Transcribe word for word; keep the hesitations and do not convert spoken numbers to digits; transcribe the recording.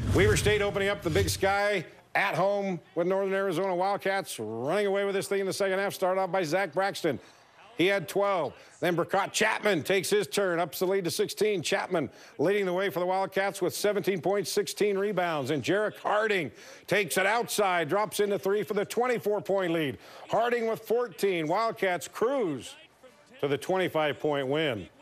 Weaver State opening up the Big Sky at home with Northern Arizona Wildcats, running away with this thing in the second half. Started off by Zach Braxton. He had twelve. Then Brekkott Chapman takes his turn, ups the lead to sixteen. Chapman leading the way for the Wildcats with seventeen points, sixteen rebounds. And Jerrick Harding takes it outside, drops into three for the twenty-four point lead. Harding with fourteen. Wildcats cruise to the twenty-five point win.